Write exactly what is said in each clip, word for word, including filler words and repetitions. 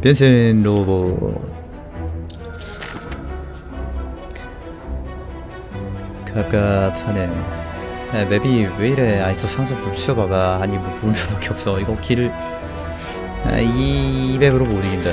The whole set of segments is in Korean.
변신 로봇. 갑갑하네. 아, 맵이 왜 이래. 아니 저 상점 좀 치워봐봐. 아니 뭐 물밖에 없어. 이거 길을 아, 이 맵으로 못 이긴다.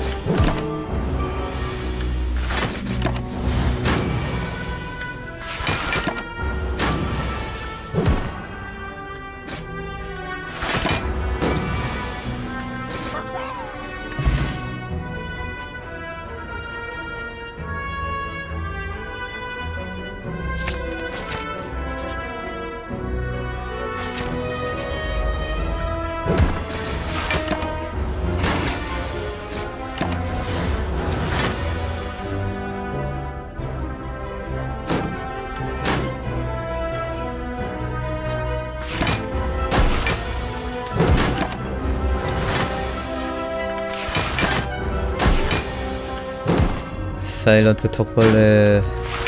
사일런트 턱벌레.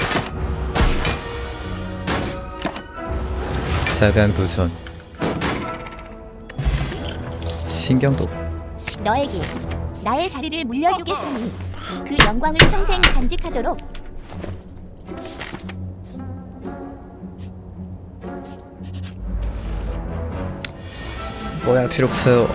자강도전. 신경도. 너에게 나의 자리를 물려주겠으니 그 영광을 평생 간직하도록. 뭐야 필요 없어요.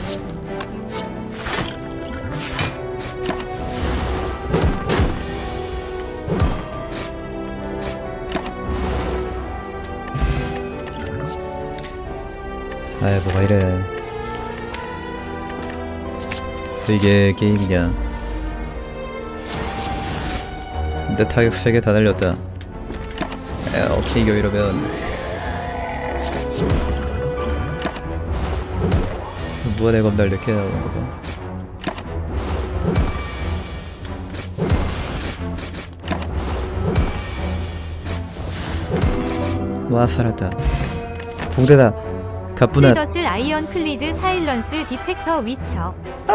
아이 뭐가 이래. 이게 게임이냐. 내 타격 세 개 다 날렸다. 에, 오케이 이거 이러면 누가 내 검 날렸게 나오는 거봐. 와 살았다. 붕대다. 가뿐한 슬더슬 아이언 클리드 사일런스 디펙터 위쳐.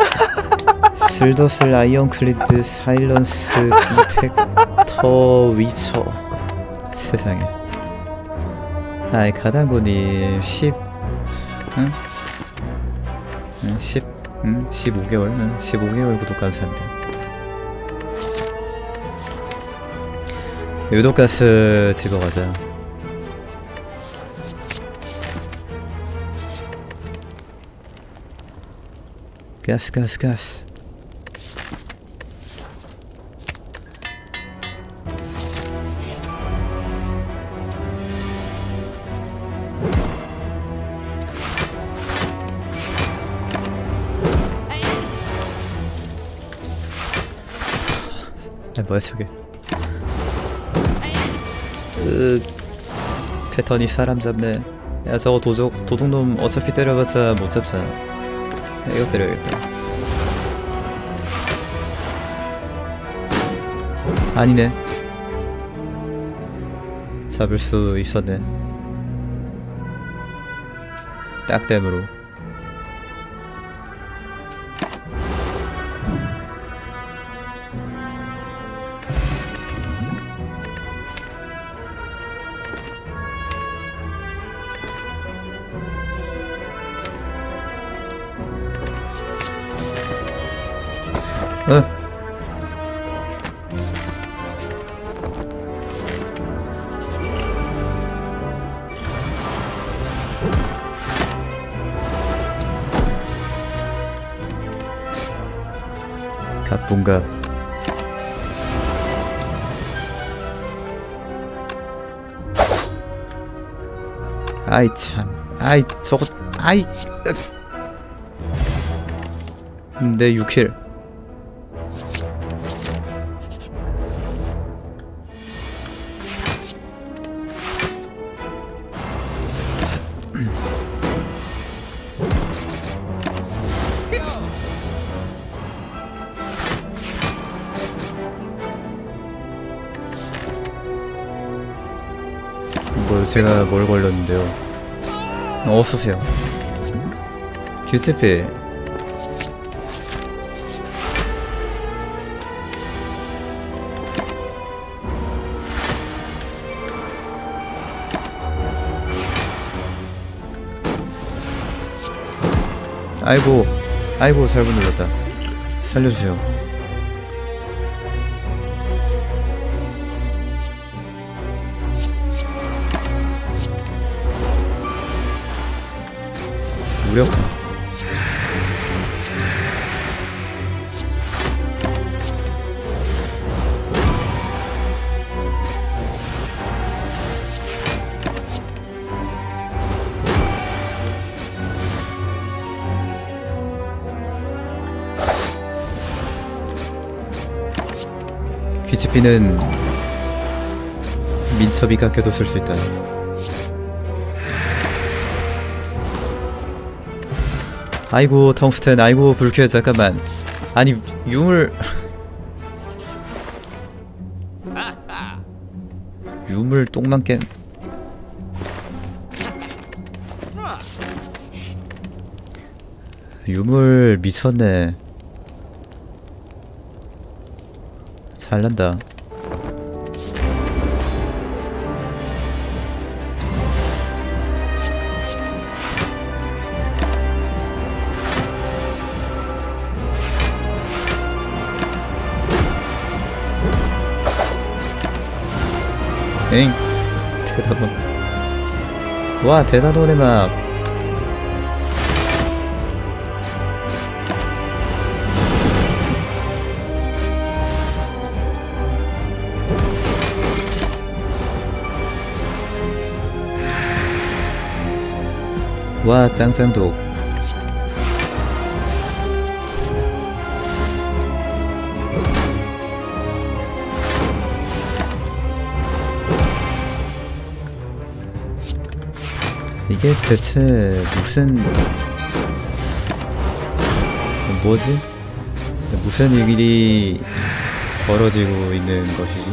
슬더슬 아이언 클리드 사일런스 디펙터 위쳐. 세상에. 아이 가당고님 십 응? 응, 십 응? 십오 개월 응? 십오 개월 구독 감사합니다. 유독가스 집어가자. 가스 가스 가스. 아 뭐야 저게. 으 패턴이 사람 잡네. 야 저거 도적 도둑놈 어차피 때려봤자 못 잡잖아. 이거 때려야겠다. 아니네. 잡을 수 있었네. 딱댐으로. 어? 가뿐가. 아이 참. 아이 저거. 아이. 내 육 킬. 뭘 제가 뭘 걸렸는데요. 어서오세요. 길세피. 아이고 아이고 잘못 눌렀다. 살려주세요. 무력? 귀치피는 민첩이 깎여도 쓸 수 있다. 아이고 텅스텐, 아이고 불쾌. 잠깐만. 아니 유물 유물 똥만 깬. 유물 미쳤네. 잘난다. 엥 대단원. 와 대단원의 막. 와 짱짱독. 이게 대체 무슨 뭐지? 무슨 일이 벌어지고 있는 것이지?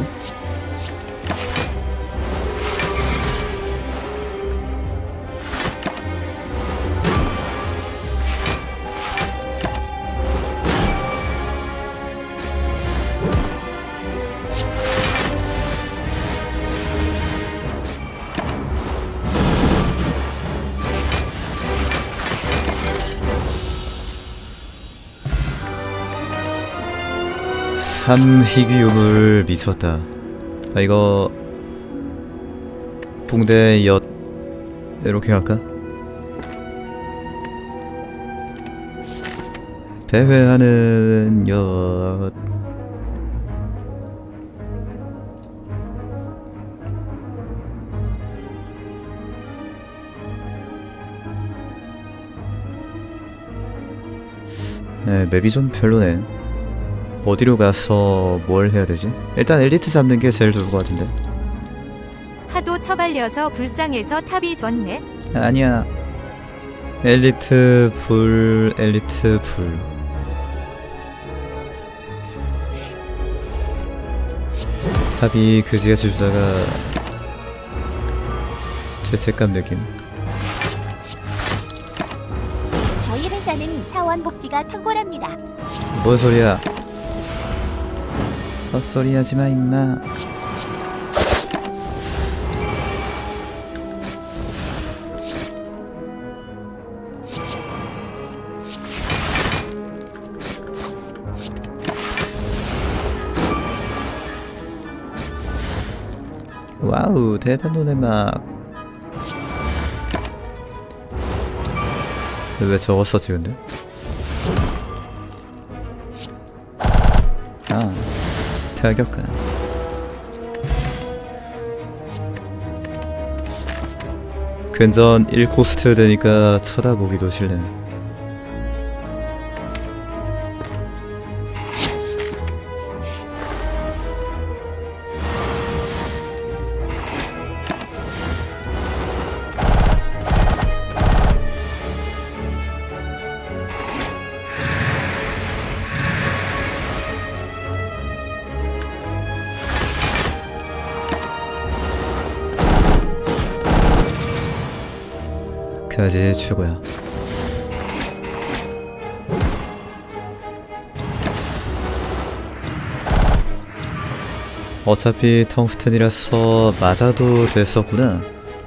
삼희귀유물 미쳤다. 아 이거 붕대 엿 이렇게 할까? 배회하는 엿. 네, 맵이 좀 별로네. 어디로 가서 뭘 해야 되지? 일단 엘리트 잡는 게 제일 좋을 것 같은데. 하도 처발려서 불쌍해서 탑이 좋네. 아니야. 엘리트 불, 엘리트 불. 탑이 그지같이 주다가 죄책감 느낌. 저희 회사는 사원 복지가 탁월합니다. 뭔 소리야? 헛소리 하지마 임마. 와우 대단노네 막. 왜 저거 썼지 근데? 아 타격감. 근전 일 코스트 되니까 쳐다보기도 싫네. 까지 최고야. 어차피 텅스텐이라서 맞아도 됐었구나.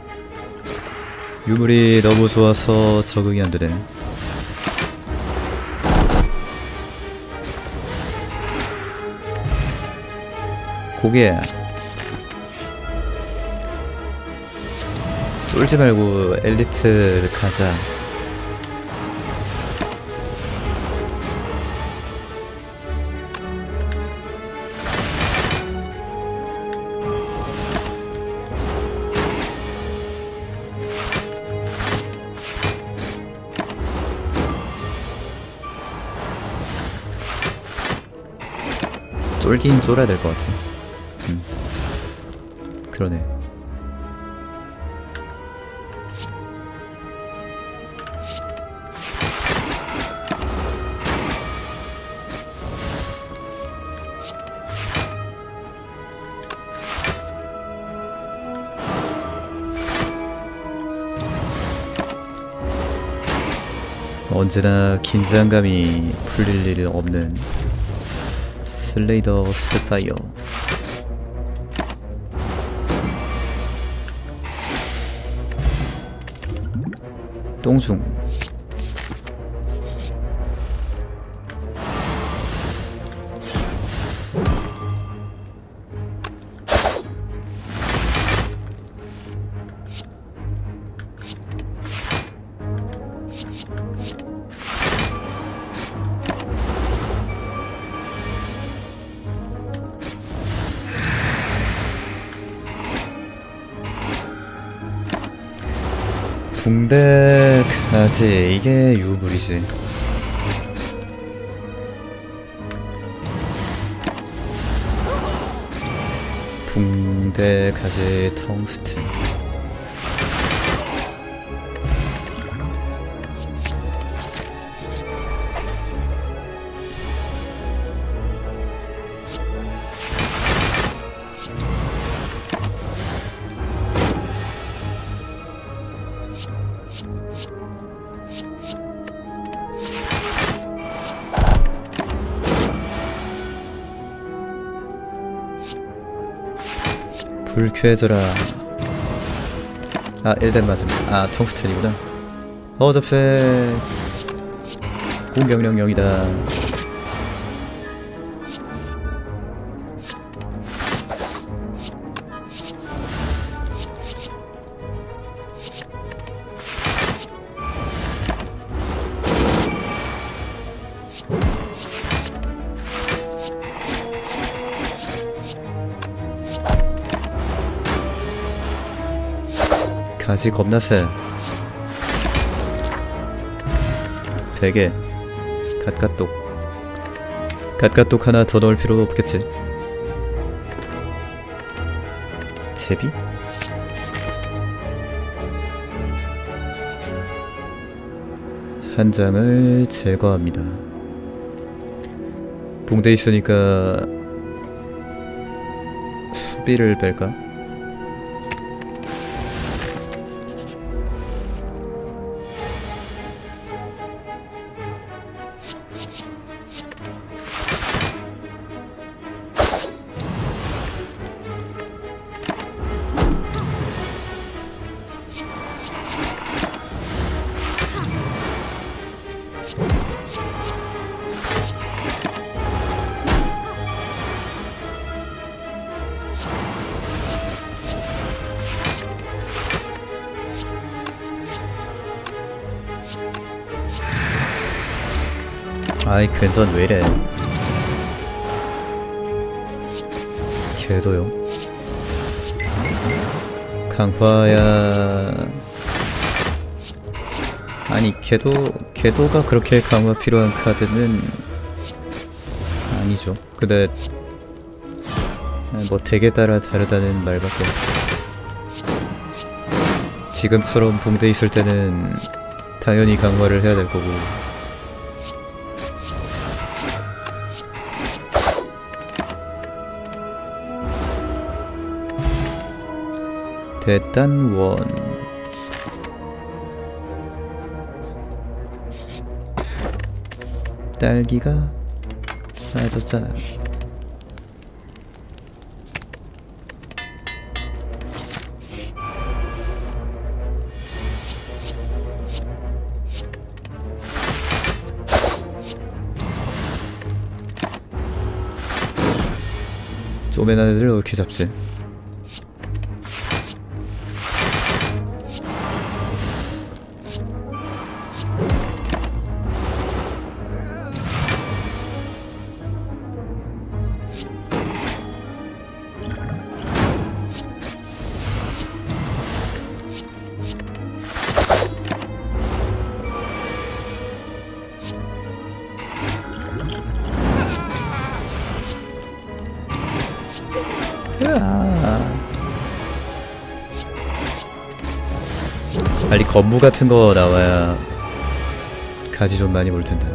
유물이 너무 좋아서 적응이 안되네. 고개 쫄지 말고 엘리트 가자. 쫄긴 쫄아야 될 것 같아. 음. 그러네. 언제나 긴장감이 풀릴 일 없는 슬레이더 스파이어. 똥중. 붕대까지 이게 유물이지. 붕대까지 텅스텐. 불쾌해져라. 아, 일덴 맞음. 아, 텅스텐이구나. 어, 접세. 공격력 영이다. 가지 겁나 세. 베개 갓갓독. 갓갓독 하나 더 넣을 필요도 없겠지. 제비? 한 장을 제거합니다. 붕대 있으니까 수비를 뺄까? 아이, 괜찮 왜이래. 걔도요. 강화야. 아니, 걔도 걔도가 그렇게 강화 필요한 카드는 아니죠. 근데 뭐 덱에 따라 다르다는 말밖에. 지금처럼 붕대 있을 때는 당연히 강화를 해야 될 거고. 대단원. 딸기가 맞았잖아. 쪼맨 애들을 어떻게 잡지? 빨리 건무 같은 거 나와야 가지 좀 많이 볼 텐데.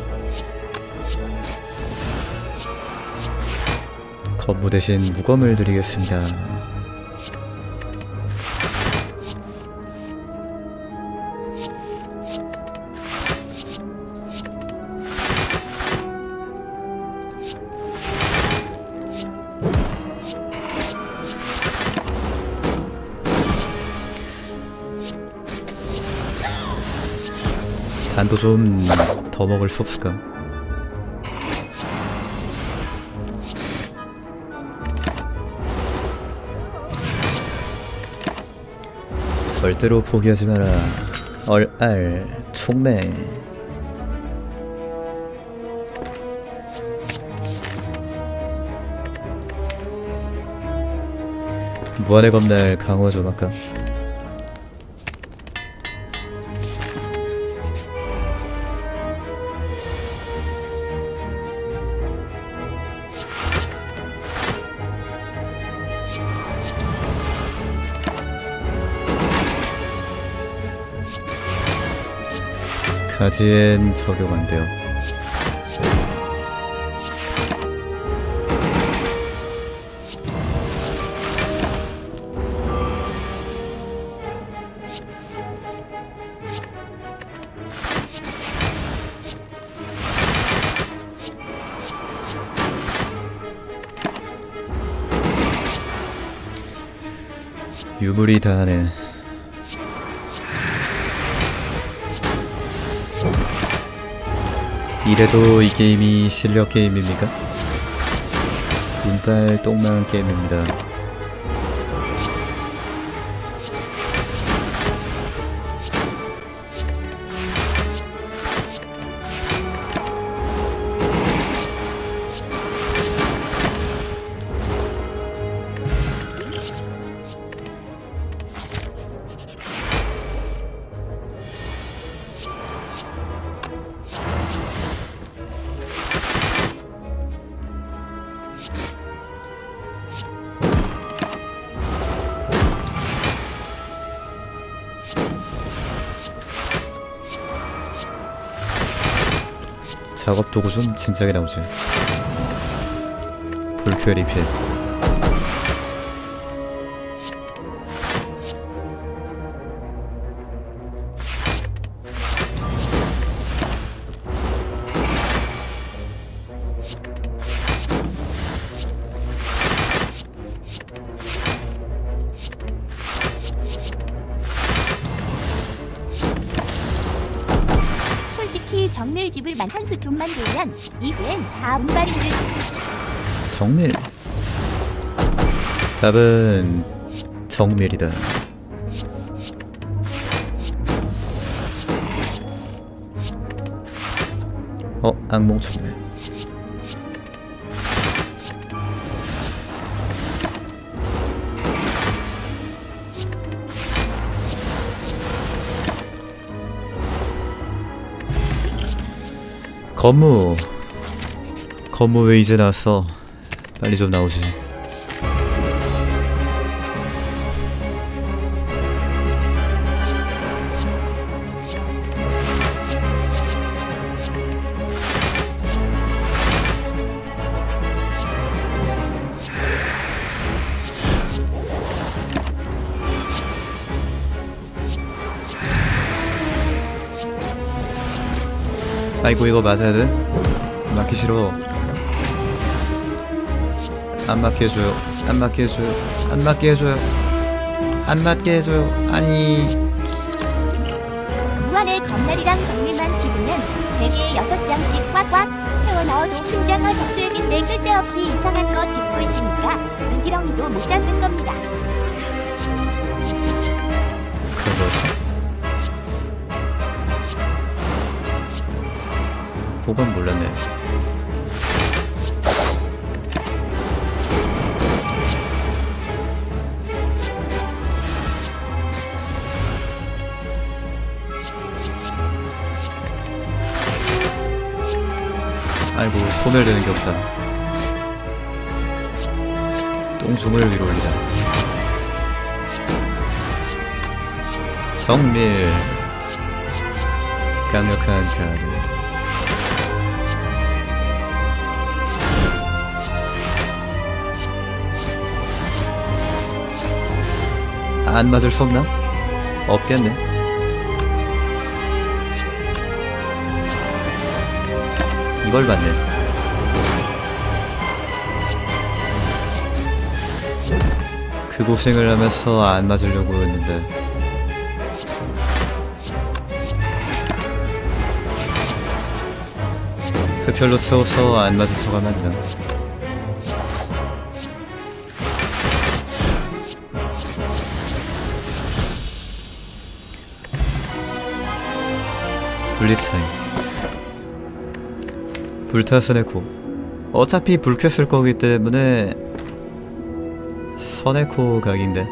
건무 대신 무검을 드리겠습니다. 단도 좀 더 먹을 수 없을까? 절대로 포기하지 마라. 얼알 총매. 무한의 검날 강화 좀 할까? 가지엔 적용 안 돼요. 유물이 다 하네. 이래도 이 게임이 실력 게임입니까? 운빨 똥망 게임입니다. 작업 도구 좀 진작에 나오지. 불쾌 리필. 정밀집을 만 한 수 tum만 돌면 이후엔 다 운빨인 듯. 정밀. 답은 정밀이다. 어, 악몽 총매. 건무. 건무 왜 이제 나왔어? 빨리 좀 나오지. 아이고 이거 맞아야 돼? 맞기 싫어. 안 맞게 해줘요. 안 맞게 해줘요. 안 맞게 해줘요. 안 맞게 해줘요. 아니. 무한의 검날이랑 정밀만 집으면 대게 여섯 장씩 꽉꽉 채워 넣어도 심장어 접수에 근데 쓸데없이 이상한 거 찍고 있으니까 은지렁이도 못 잡는 겁니다. 그런 거였어? 그건 몰랐네. 아이고, 소멸되는 게 없다. 똥줌을 위로 올리자. 성밀. 강력한 카드. 안 맞을 수 없나? 없겠네. 이걸 받네. 그 고생을 하면서 안 맞으려고 했는데 흡혈로 채워서 안 맞은 척하면 안 되나? 분리타임. 불타스네코. 어차피 불 켰을 거기 때문에 서네코 각인데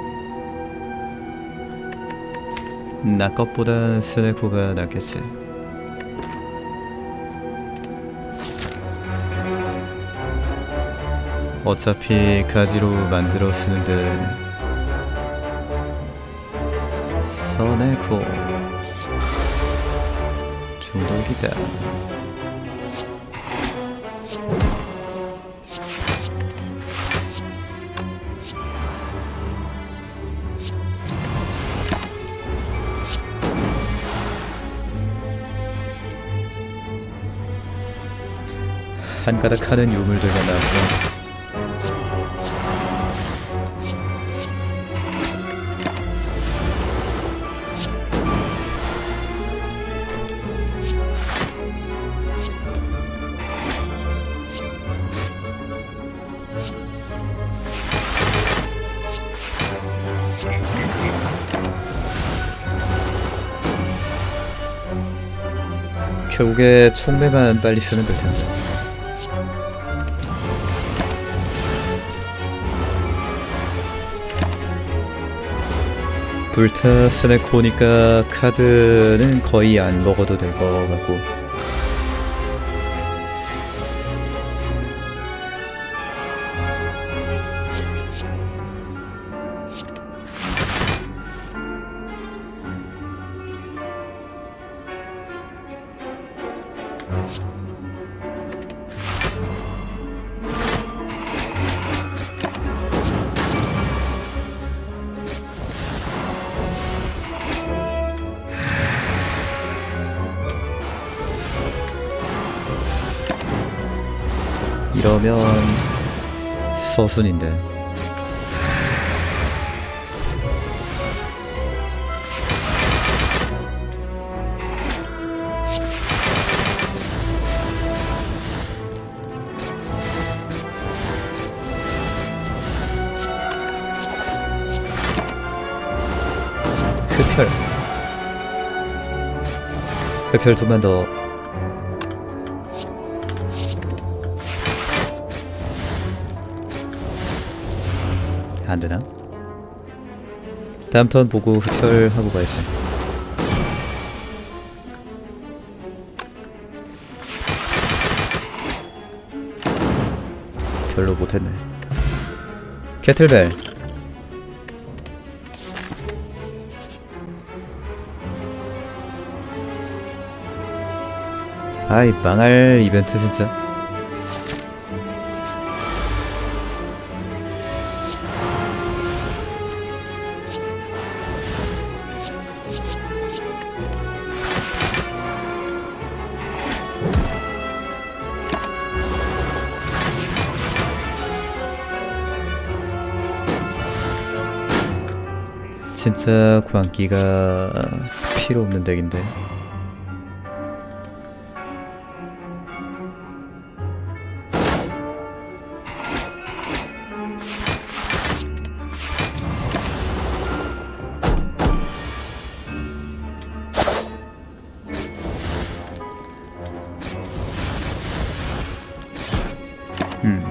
나 것보단 스네코가 낫겠지. 어차피 가지로 만들어 쓰는데 서네코 중독이다. 한가닥 하는 유물들과 나왔고 결국에 총매만 빨리 쓰면 될 텐데. 불타 스네코니까 카드는 거의 안 먹어도 될 것 같고 이러면 서순인데. 흡혈. 흡혈 좀만 더. 안되나? 다음 턴 보고 흡혈하고 가야지. 별로 못했네. 캐틀벨. 아이 망할 이벤트 진짜. 진짜 광기가 필요 없는 덱인데. 음.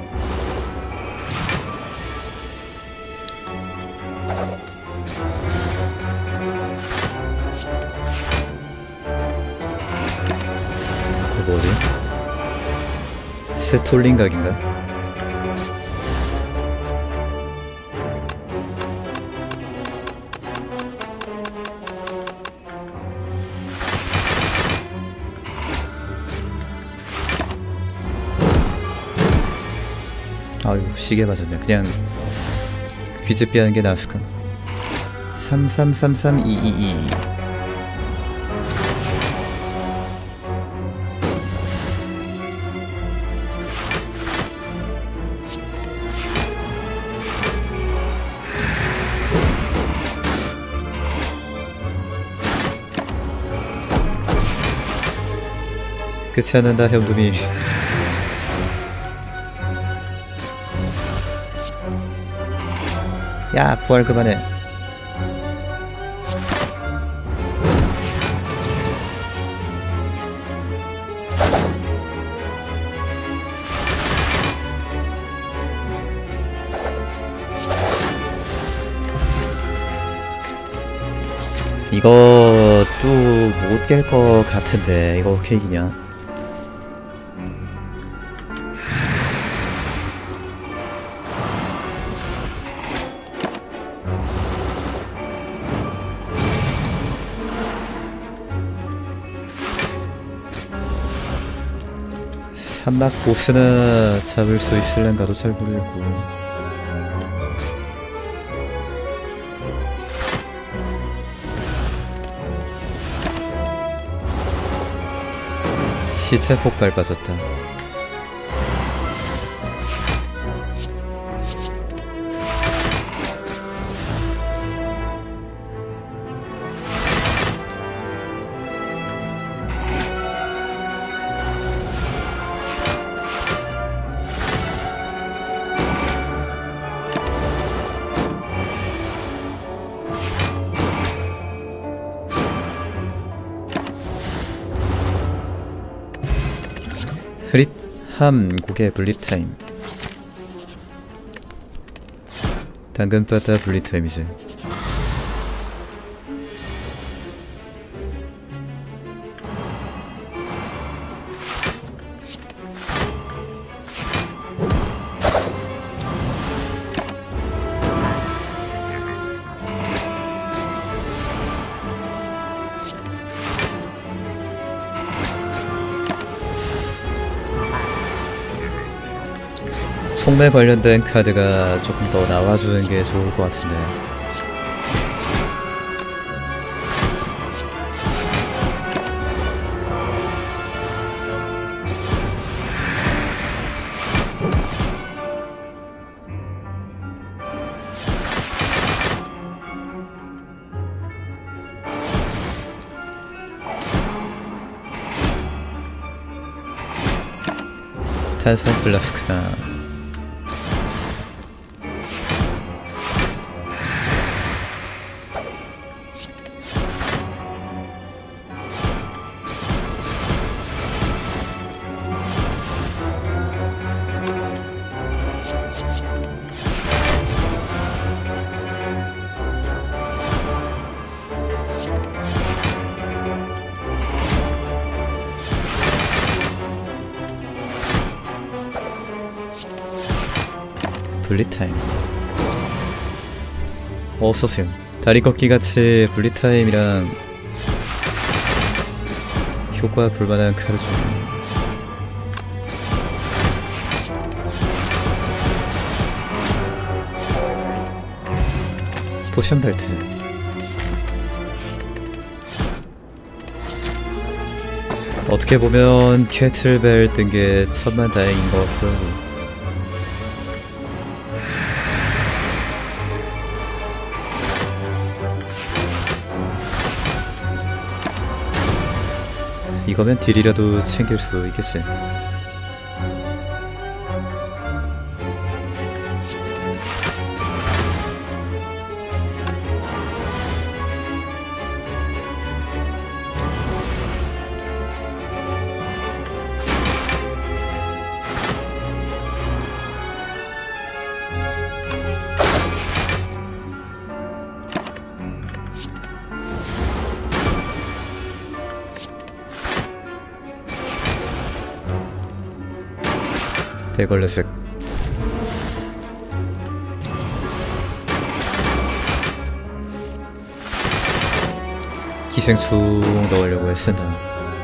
그 뭐지? 스톨링 각인가? 아유, 시계 맞았네. 그냥 귀집비 하는 게 나았을까? 삼삼삼삼이이이. 끝이 안 난다, 현금이. 야, 부활 그만해. 이거 또 못 깰 것 같은데 이거 케이크냐? 산막 보스나 잡을 수 있을란가도 잘 모르겠고. 시체 폭발 빠졌다. 흐릿함 고개 분리타임. 당근바다 분리타임이지. 총매 관련된 카드가 조금 더 나와주는 게 좋을 것 같은데. 탄산 플라스크나 분리타임. 어서오세요. 다리 걷기 같이 분리타임이랑 효과 볼만한 카드 중 포션 벨트. 어떻게 보면 캐틀벨 뜬 게 천만 다행인 것 같기도 하고. 이거면 딜이라도 챙길 수 있겠지. 대걸레색. 기생충 넣으려고 했으나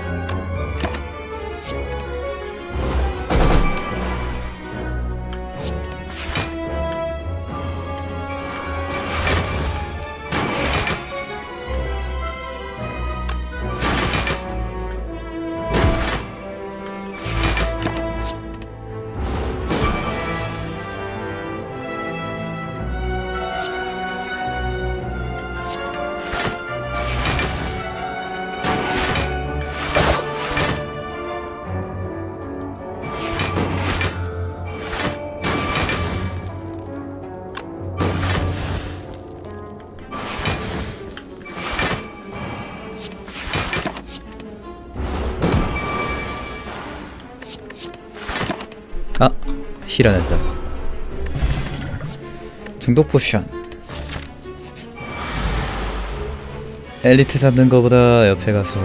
아! 힐어낸다. 중독 포션. 엘리트 잡는 거보다 옆에 가서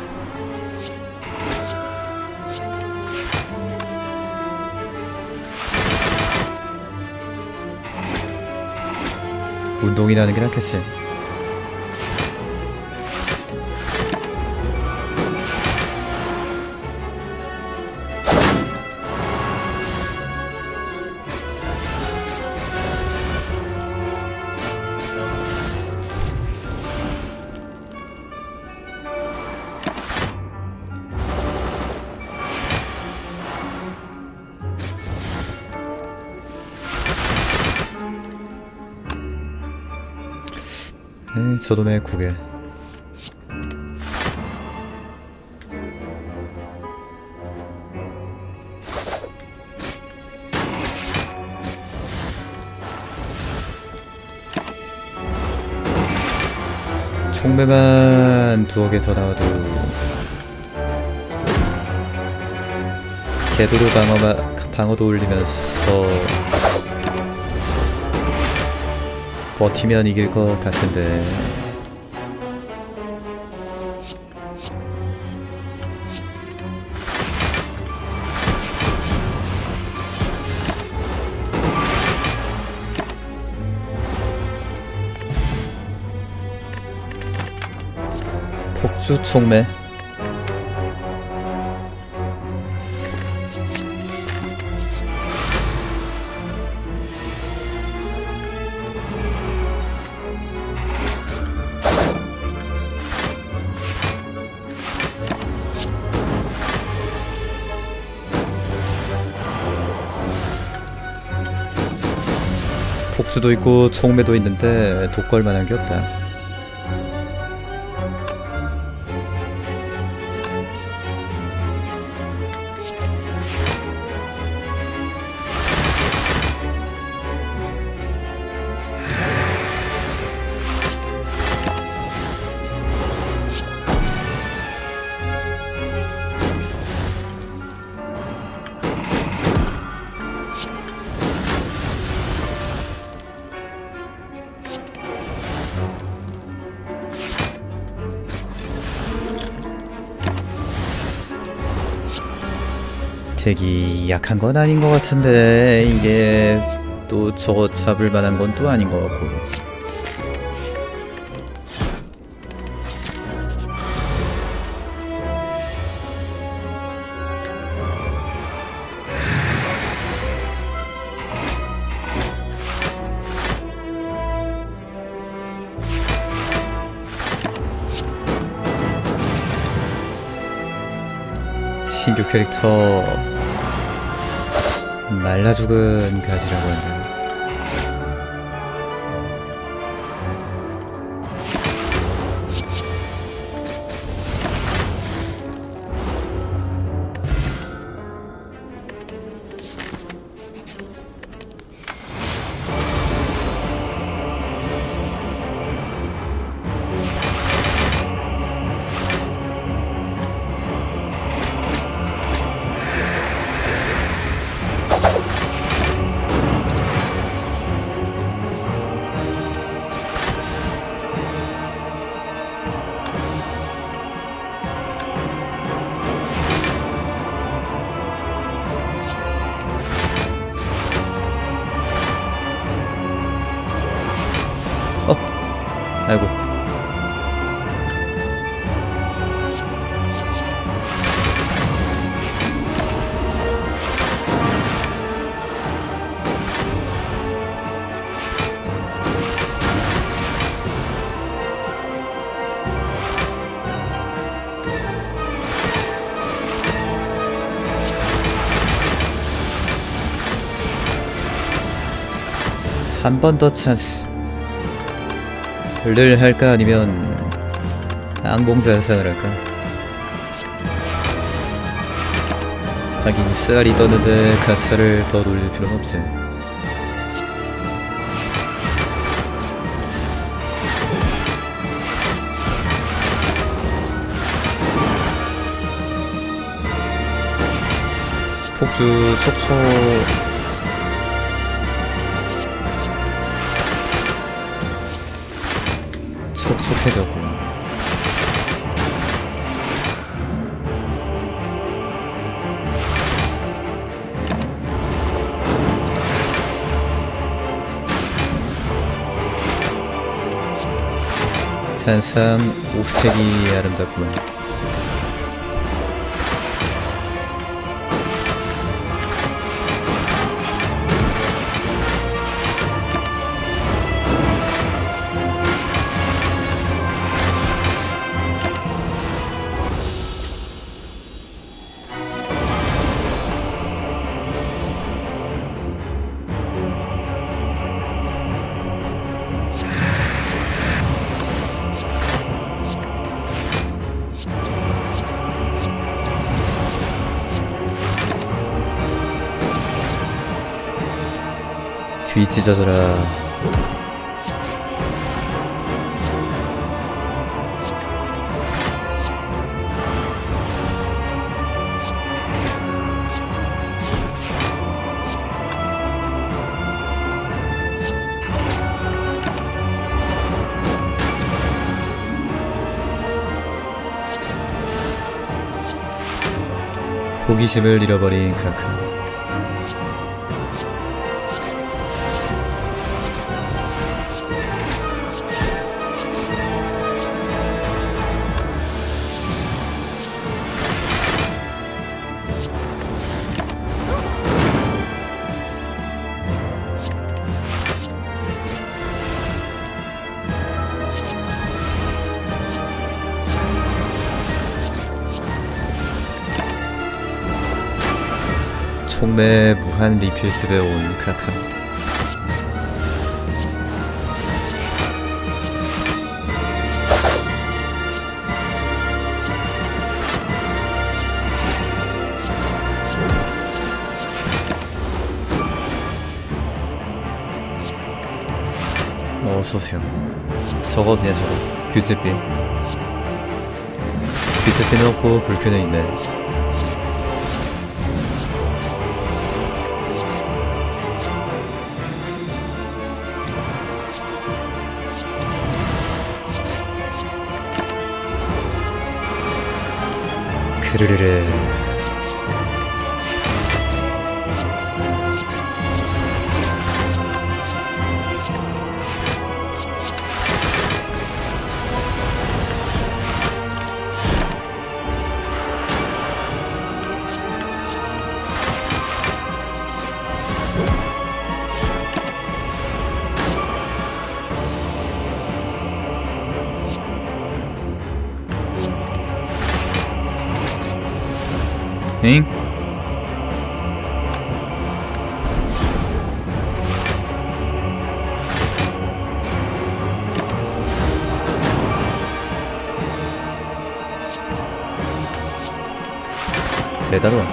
운동이나 하는 게 낫겠지. 네, 저놈의 고개. 총매만 두어 개 더 나와도 궤도로 방어마, 방어도 올리면서 버티면 이길 것 같은데. 폭주 총매. 복수도 있고 총매도 있는데 독걸 만한 게 없다. 되게 약한 건 아닌 것 같은데 이게 또 저거 잡을 만한 건 또 아닌 것 같고. 신규 캐릭터 말라 죽은 가지라고 한다. 아이고. 한 번 더 찬스. 를 할까 아니면 악몽잔상을 할까? 하긴 쌀이 떴는데 가차를 더 돌릴 필요는 없지. 폭주 촉촉. 촉촉해졌고. 잔상 오스텍이 아름답구만. 귀 찢어져라. 호기심을 잃어버린 카카. 총매 무한 리필집에 온 카카. 어서오세요. 저거 그냥 저거 규제비. 규제비는 없고 불쾌는 있네. 그르르르. 엥? 대단하다.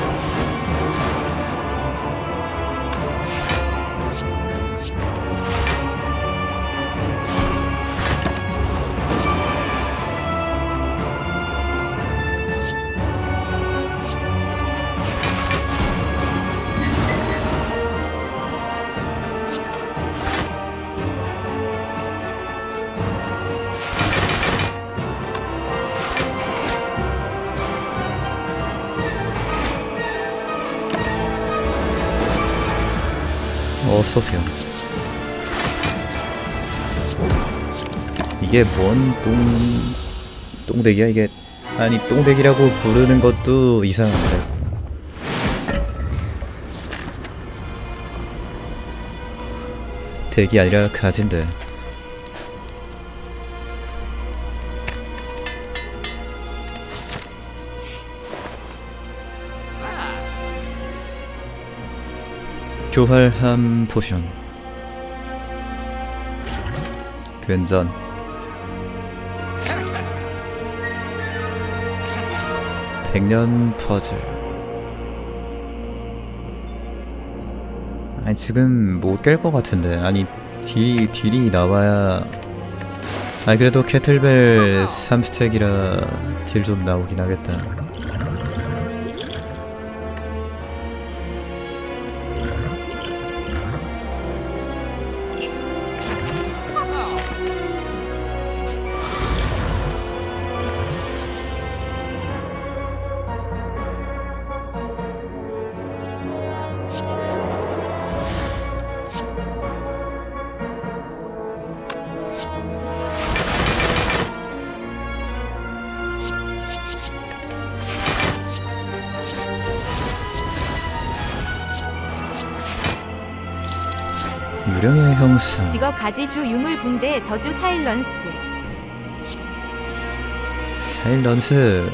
어서오세요. 이게 뭔 똥... 똥대기야 이게. 아니 똥대기라고 부르는 것도 이상한데. 덱이 아니라 가진데. 교활함 포션, 근전, 백년 퍼즐. 아니 지금 못 깰 것 같은데. 아니 딜이, 딜이 나와야. 아니 그래도 캐틀벨 삼 스택이라 딜 좀 나오긴 하겠다. 유령의 형사. 직업 가지주 유물 붕대 저주 사일런스. 사일런스.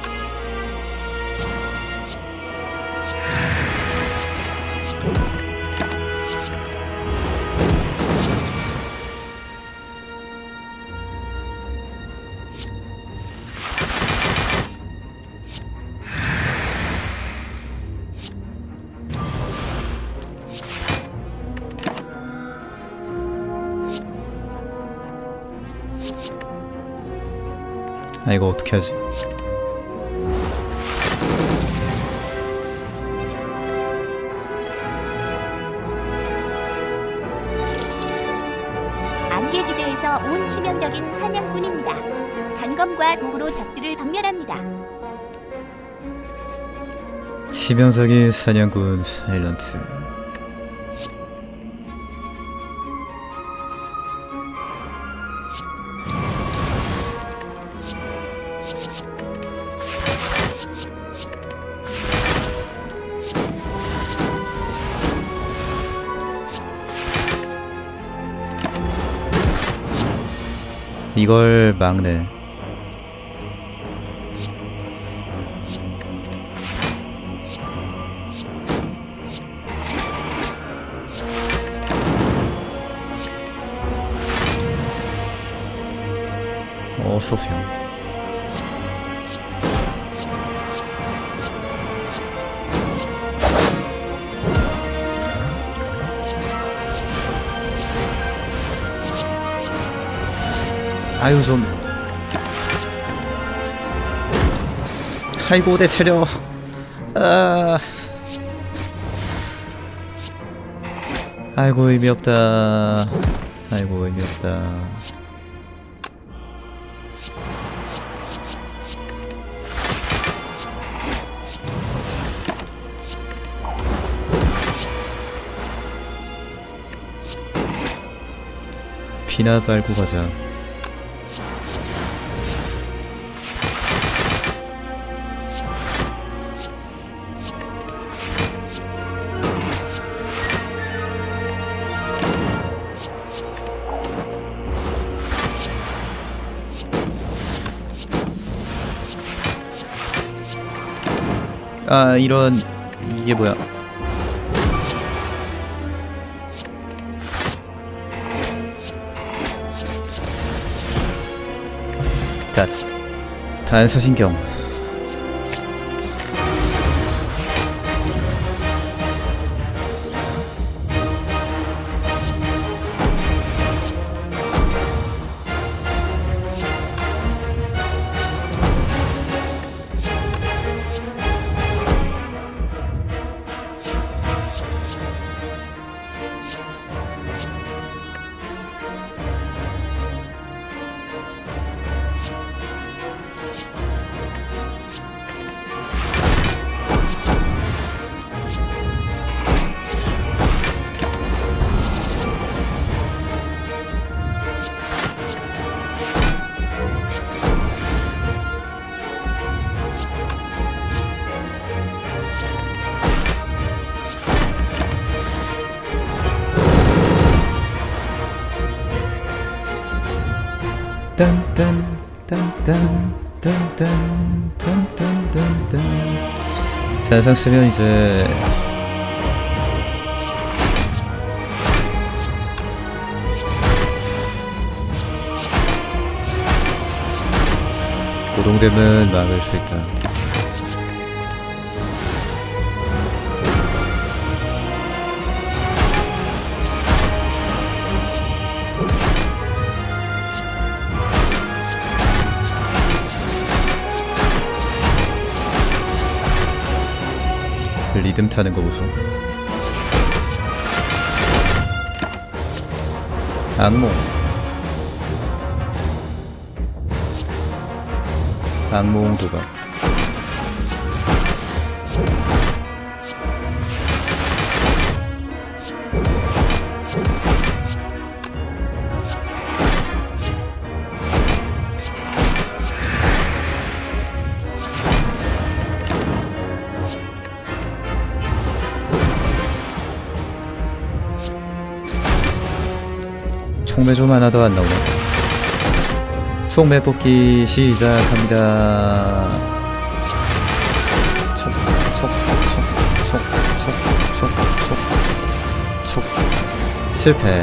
아 이거 어떻게 하지? 안개지대에서 온 치명적인 사냥꾼입니다. 단검과 도구로 적들을 박멸합니다. 치명적인 사냥꾼 사일런트. 이걸 막네. 어, 소피아. 아유 좀. 아이고 내 체력. 아. 아이고 의미 없다. 아이고 의미 없다. 피나 빨고 가자. 아 이런. 이게 뭐야. 단 단서신경. 딴딴 딴딴 딴딴 딴딴. 자상 쓰면 이제 고동되면 막을 수 있다. 리듬 타는 거 보소. 악몽. 악몽 도박. 총매 좀 하나 더 안 나오네. 총매 뽑기 시작합니다. 촉, 촉, 촉, 촉, 촉, 촉, 촉, 촉. 실패.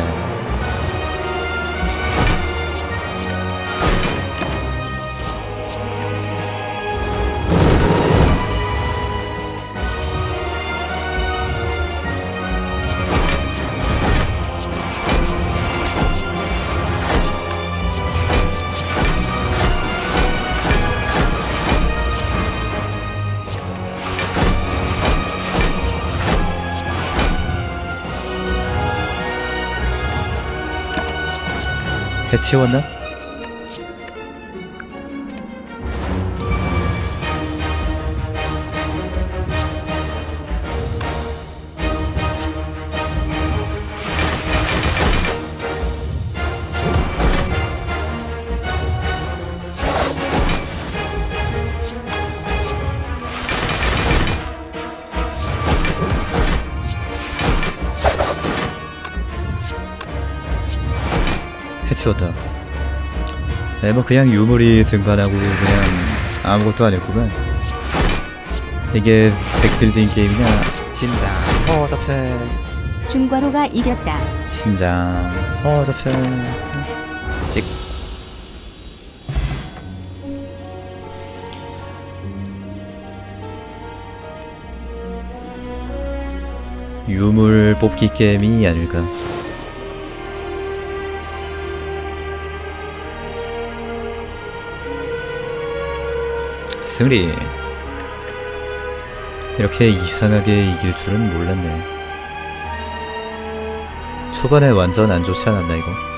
해치웠나? 해치웠다. 네, 뭐 그냥 유물이 등반하고 그냥 아무것도 안 했구만. 이게 백빌딩 게임이냐? 심장 어 접체. 중과로가 이겼다. 심장 어 접체. 찍. 유물 뽑기 게임이 아닐까. 승리. 이렇게 이상하게 이길 줄은 몰랐네. 초반에 완전 안 좋지 않았나 이거?